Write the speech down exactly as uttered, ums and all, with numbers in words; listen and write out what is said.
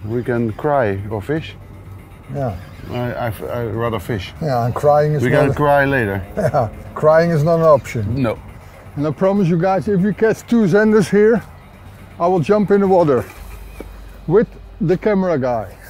We can cry or fish. Yeah. I, I, I rather fish. Yeah, and crying is We not can a, cry later. yeah, crying is not an option. No. And I promise you guys, if we catch two zenders here, I will jump in the water with the camera guy.